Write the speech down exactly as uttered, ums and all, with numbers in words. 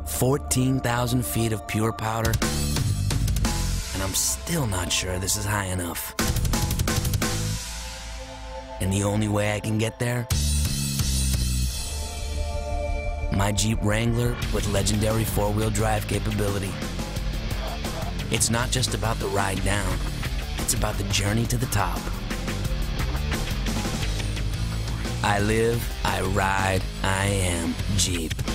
fourteen thousand feet of pure powder, and I'm still not sure this is high enough. And the only way I can get there? My Jeep Wrangler with legendary four-wheel drive capability. It's not just about the ride down, it's about the journey to the top. I live, I ride, I am Jeep.